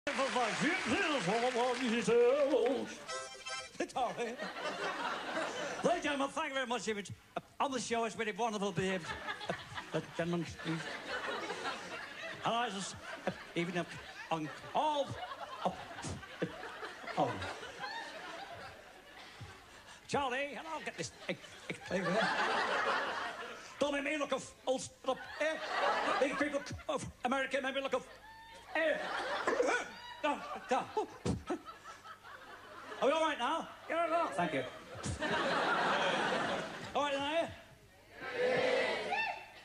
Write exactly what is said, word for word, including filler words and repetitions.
Sorry. Ladies and gentlemen, thank you very much. On the show, it's been a wonderful behaved. Uh, gentlemen, please. And I just, uh, even up on all. Oh. Oh. Charlie, and I'll get this. Uh, uh, Don't make me look of old up here. These people of America make me look of here. No, no. Are we all right now? Yeah, no. Thank you.